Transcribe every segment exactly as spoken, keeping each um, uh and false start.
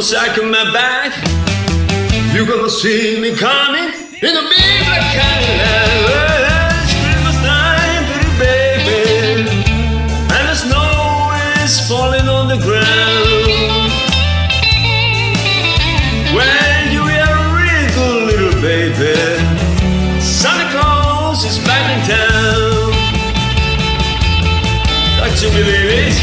sack on my back. You're gonna see me coming in a big black Cadillac. It's Christmas time, pretty baby, and the snow is falling on the ground. When you are a real good little baby, Santa Claus is back in town. Don't you believe it?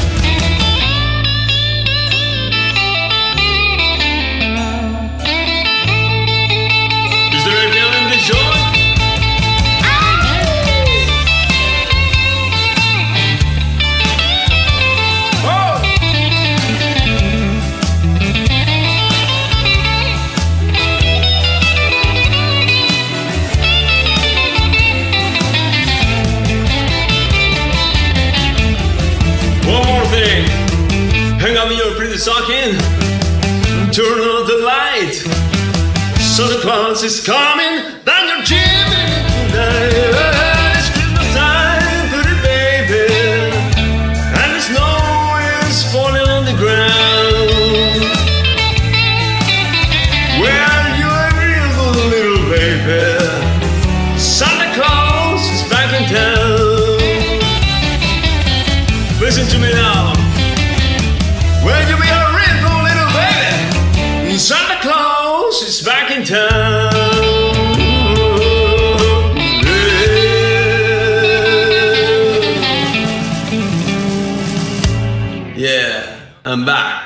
Hang up your pretty stocking, turn on the light. Santa Claus is coming down your chimney tonight. It's Christmas time, pretty baby, and the snow is falling on the ground. Well, you're a real good little baby, Santa Claus is back in town. Listen to me now. Well, you be a real good little baby, Santa Claus is back in town. Yeah, I'm back.